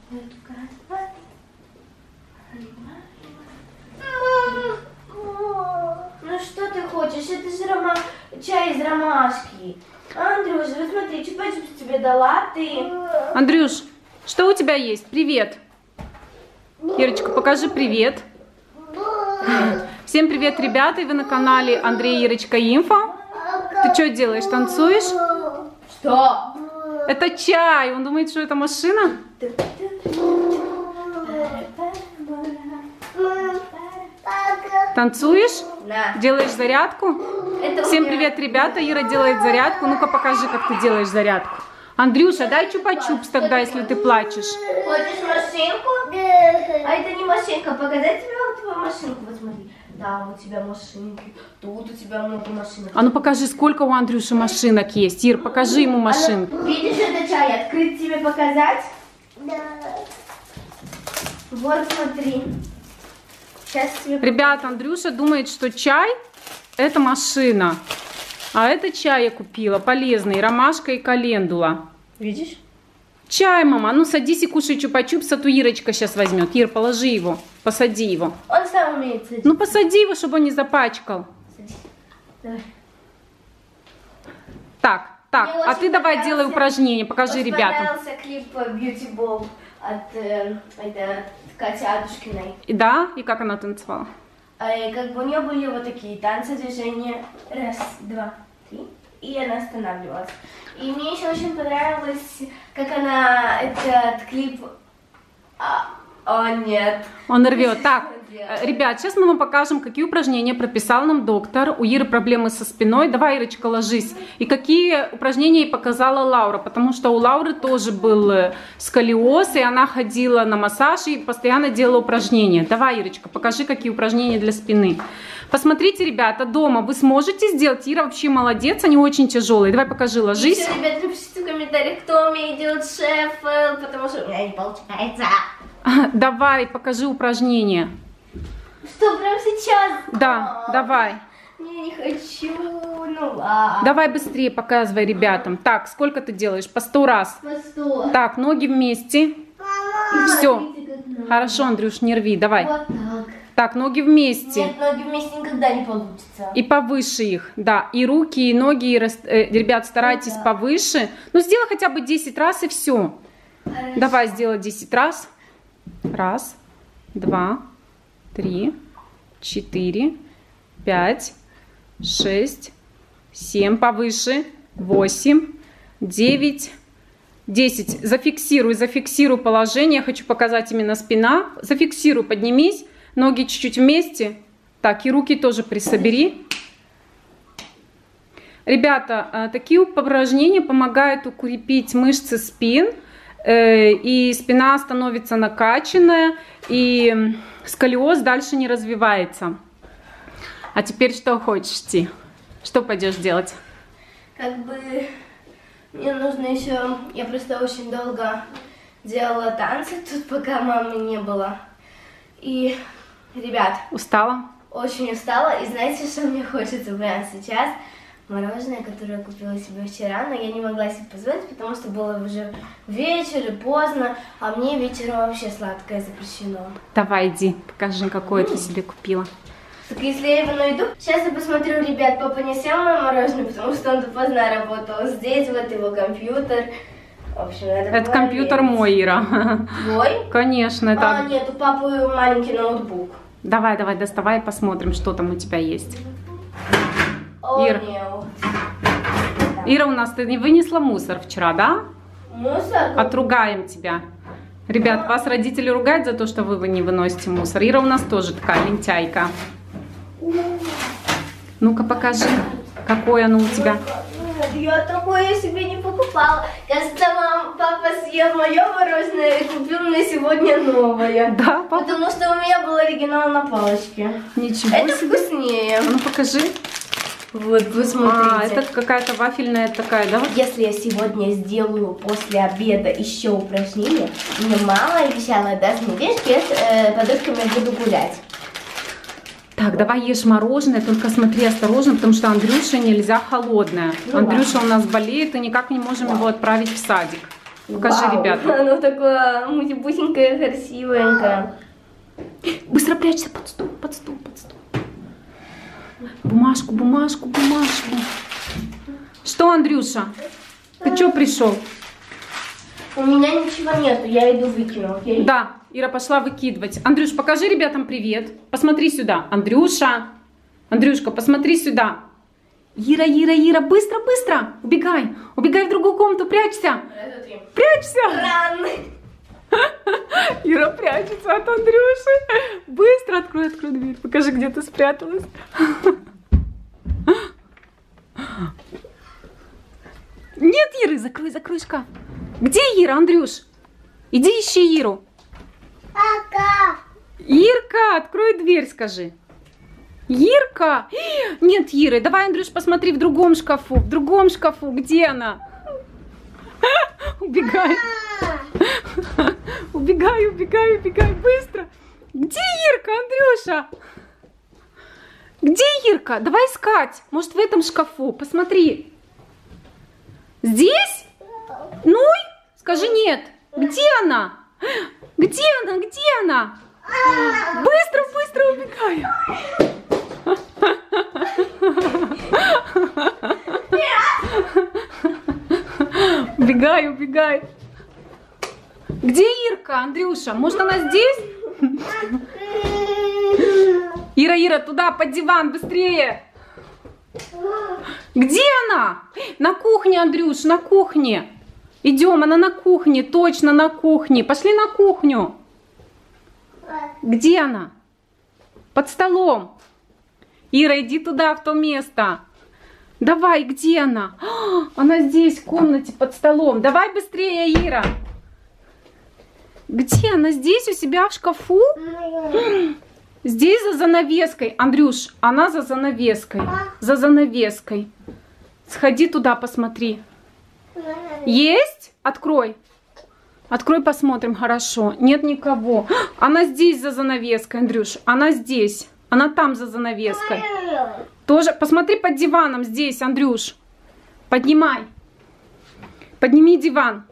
Ну что ты хочешь? Это же чай из ромашки. Андрюш, вот смотри, чупа-чупс тебе дала, ты... Андрюш, что у тебя есть? Привет. Ирочка, покажи привет. Всем привет, ребята, и вы на канале Андрей Ирочка Инфо. Ты что делаешь, танцуешь? Что? Это чай, он думает, что это машина? Танцуешь? Да. Делаешь зарядку? Всем привет, ребята, Ира делает зарядку. Ну-ка покажи, как ты делаешь зарядку. Андрюша, дай чупа-чупс тогда, если ты плачешь. Хочешь машинку? А это не машинка, показать тебе вот твою машинку, вот смотри. Да, у тебя машинки, тут у тебя много машинок. А ну покажи, сколько у Андрюши машинок есть. Ир, покажи ему машинку. Видишь, это чай, открыть тебе показать? Да. Вот смотри. Сейчас тебе... Ребята, Андрюша думает, что чай это машина. А это чай я купила, полезный, ромашка и календула. Видишь? Чай, мама. Ну садись и кушай чупа-чупс, а то Ирочка сейчас возьмет. Ир, положи его, посади его. Он сам умеет садить. Ну посади его, чтобы он не запачкал. Садись. Давай. Так, а ты давай делай упражнение, покажи ребятам. Мне понравился клип Beauty Ball от Кати Адушкиной. Да? И как она танцевала? И как бы у нее были вот такие танцы, движения. Раз, два, три. И она останавливалась. И мне еще очень понравилось, как она этот клип... О, нет. Он рвет. Так, ребят, сейчас мы вам покажем, какие упражнения прописал нам доктор. У Иры проблемы со спиной. Давай, Ирочка, ложись. И какие упражнения ей показала Лаура. Потому что у Лауры тоже был сколиоз, и она ходила на массаж и постоянно делала упражнения. Давай, Ирочка, покажи, какие упражнения для спины. Посмотрите, ребята, дома вы сможете сделать. Ира вообще молодец, они очень тяжелые. Давай покажи, ложись. Еще, ребят, напишите в комментариях, кто умеет делать шеффл, потому что у меня не получается. Давай, покажи упражнения. Что, прямо сейчас? Да, давай. Я не хочу, ну ладно. Давай быстрее показывай ребятам. Так, сколько ты делаешь? По 100 раз. По 100. Так, ноги вместе. Все. Хорошо, Андрюш, не рви, давай. Вот так. Так, ноги вместе. Нет, ноги вместе никогда не получится. И повыше их, да. И руки, и ноги, ребят, старайтесь Вот повыше. Ну, сделай хотя бы 10 раз и все. Хорошо. Давай сделай 10 раз. Раз, два, три, 4, 5, 6, 7, повыше, 8, 9, 10. Зафиксируй положение. Я хочу показать именно спина. Зафиксируй, поднимись. Ноги чуть-чуть вместе. Так, и руки тоже присобери. Ребята, такие упражнения помогают укрепить мышцы спин. И спина становится накачанная, и сколиоз дальше не развивается. А теперь что хочешь, Ти? Что пойдешь делать? Как бы мне нужно еще... Я просто очень долго делала танцы тут, пока мамы не было. И, ребят... Устала? Очень устала. И знаете, что мне хочется прямо сейчас? Мороженое, которое я купила себе вчера, но я не могла себе позволить, потому что было уже вечер и поздно, а мне вечером вообще сладкое запрещено. Давай, иди, покажи, какое ты себе купила. Так если я его найду, сейчас я посмотрю, ребят, папа не съел мое мороженое, потому что он допоздна работал. Здесь вот его компьютер. В общем, надо Это компьютер мой, Ира. Твой? Конечно, это... А, нет, у папы маленький ноутбук. Давай, доставай, посмотрим, что там у тебя есть. Ира. Ира, у нас ты не вынесла мусор вчера, да? Мусор? Отругаем тебя. Ребят, вас родители ругают за то, что вы не выносите мусор. Ира у нас тоже такая лентяйка. Ну-ка покажи, какое оно у тебя. Я такое себе не покупала. Кажется, папа съел мое мороженое и купил мне сегодня новое. Да, папа? Потому что у меня был оригинал на палочке. Ничего Это себе. вкуснее. Ну покажи. Вот, посмотрите. А, это какая-то вафельная такая, да? Если я сегодня сделаю после обеда еще упражнение, мне мама обещала, даст мне денежки, я с подружками буду гулять. Так, давай ешь мороженое, только смотри осторожно, потому что Андрюше нельзя холодное. Ну, Андрюша у нас болеет, и никак не можем его отправить в садик. Покажи, Вау, ребята. Оно такое мультибусенькое, красивенькое. Быстро прячься под стол, под стол, под стол. Бумажку, бумажку, бумажку. Что, Андрюша? Ты что пришел? У меня ничего нету, я иду выкину, окей? Да, Ира пошла выкидывать. Андрюш, покажи ребятам привет. Посмотри сюда. Андрюша. Андрюшка, посмотри сюда. Ира, Ира, Ира, быстро, быстро. Убегай. Убегай в другую комнату, прячься. Прячься. Ира прячется от Андрюши. Быстро открой, открой дверь. Покажи, где ты спряталась. Нет Иры, закрой, закрой шкаф. Где Ира, Андрюш? Иди ищи Иру. Ирка, открой дверь, скажи. Ирка! Нет Иры, давай, Андрюш, посмотри в другом шкафу. В другом шкафу, где она? Убегай. Убегай, убегай, убегай, быстро. Где Ирка, Андрюша? Где Ирка? Давай искать. Может, в этом шкафу? Посмотри. Здесь? Ну, скажи нет. Где она? Где она? Где она? Быстро, быстро убегай. Убегай, убегай. Где Ирка, Андрюша? Может, она здесь? Ира, Ира, туда, под диван, быстрее. Где она? На кухне, Андрюш, на кухне. Идем, она на кухне, точно на кухне. Пошли на кухню. Где она? Под столом. Ира, иди туда, в то место. Давай, где она? Она здесь, в комнате, под столом. Давай быстрее, Ира. Где она? Здесь у себя в шкафу? Здесь за занавеской. Андрюш, она за занавеской. За занавеской. Сходи туда, посмотри. Есть? Открой. Открой, посмотрим, хорошо. Нет никого. Она здесь за занавеской, Андрюш. Она здесь. Она там за занавеской. Тоже. Посмотри под диваном здесь, Андрюш. Поднимай. Подними диван.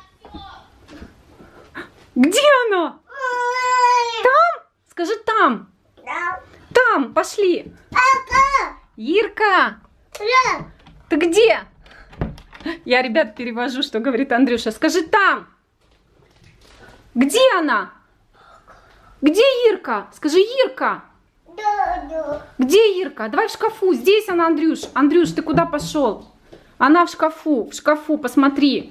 Где она? Там? Скажи там. Там, пошли. Ирка. Ты где? Я, ребят, перевожу, что говорит Андрюша. Скажи там. Где она? Где Ирка? Скажи, Ирка. Где Ирка? Давай в шкафу. Здесь она, Андрюш. Андрюш, ты куда пошел? Она в шкафу. В шкафу, посмотри.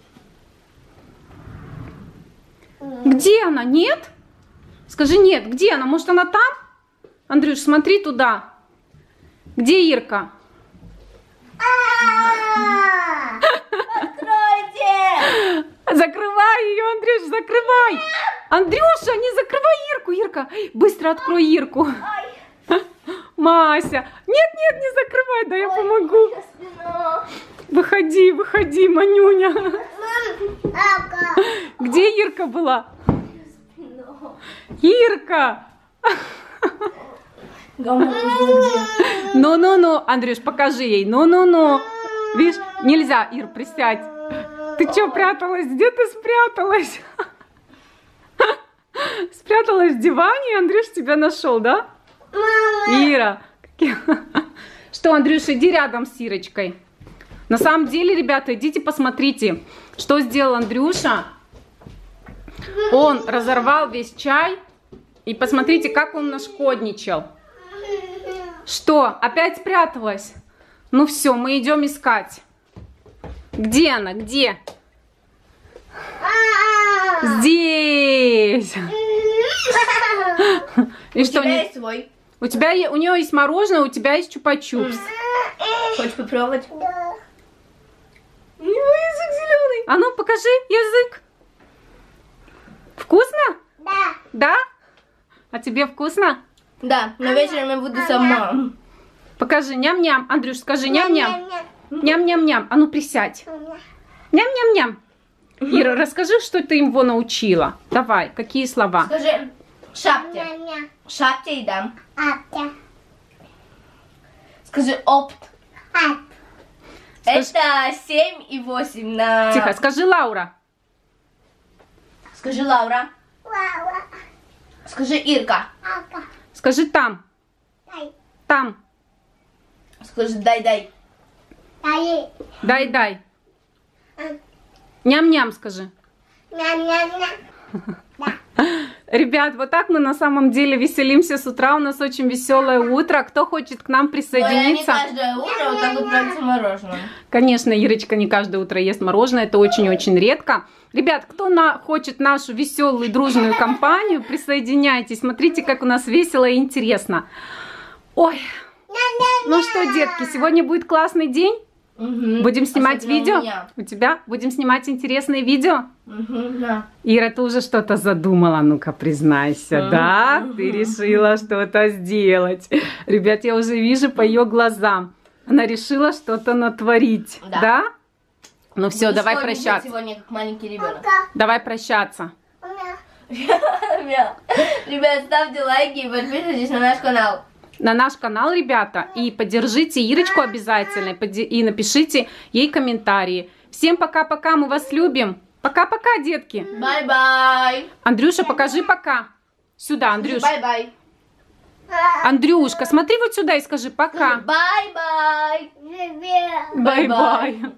Где она? Нет? Скажи нет. Где она? Может, она там? Андрюш, смотри туда. Где Ирка? Откройте! Закрывай ее, Андрюш, закрывай! Андрюша, не закрывай Ирку! Ирка, быстро открой Ирку! Мася! Нет, нет, не закрывай, да я помогу! Выходи, выходи, Манюня! Где Ирка была? Ирка! Ну-ну-ну, Андрюш, покажи ей. Ну-ну-ну. Видишь, нельзя, Ир, присядь. Ты что, пряталась? Где ты спряталась? Спряталась в диване, и Андрюш тебя нашел, да? Ира. Что, Андрюш, иди рядом с Ирочкой. На самом деле, ребята, идите посмотрите, что сделал Андрюша. Он разорвал весь чай. И посмотрите, как он нашкодничал. Что, опять спряталась? Ну все, мы идем искать. Где она? Где? Здесь. И что? У тебя есть свой. У нее есть мороженое, у тебя есть чупа-чупс. Хочешь попробовать? Да. У него язык зеленый. А ну покажи язык. Вкусно? Да. Да? А тебе вкусно? Да, но вечером я буду сама. Покажи, ням-ням. Андрюш, скажи ням-ням. Ням-ням-ням. А ну присядь. Ням-ням-ням. Ира, расскажи, что ты его научила. Давай, какие слова? Скажи, шапте. Шапте и дам. Скажи, опт. Это 7 и 8 на... Тихо, скажи, Лаура. Скажи Лаура. Скажи Ирка. Скажи там. Там. Скажи дай-дай. Дай-дай. Ням-ням скажи. Ребят, вот так мы на самом деле веселимся с утра. У нас очень веселое утро. Кто хочет к нам присоединиться? Но я не каждое утро вот так вот нравится мороженое. Конечно, Ирочка не каждое утро ест мороженое. Это очень-очень редко. Ребят, кто хочет нашу веселую дружную компанию, присоединяйтесь. Смотрите, как у нас весело и интересно. Ой, ну что, детки, сегодня будет классный день. Будем снимать видео? У тебя? Будем снимать интересные видео? Да. Ира, ты уже что-то задумала? Ну-ка, признайся, да? Ты решила что-то сделать. Ребят, я уже вижу по ее глазам. Она решила что-то натворить, да? Ну все, давай прощаться. Сегодня как маленький ребенок. Давай прощаться. Ребят, ставьте лайки и подписывайтесь на наш канал. На наш канал, ребята, и поддержите Ирочку обязательно, и напишите ей комментарии. Всем пока-пока, мы вас любим. Пока-пока, детки. Бай-бай. Андрюша, покажи пока. Сюда, Андрюш. Бай-бай. Андрюшка, смотри вот сюда и скажи пока. Бай-бай. Бай-бай.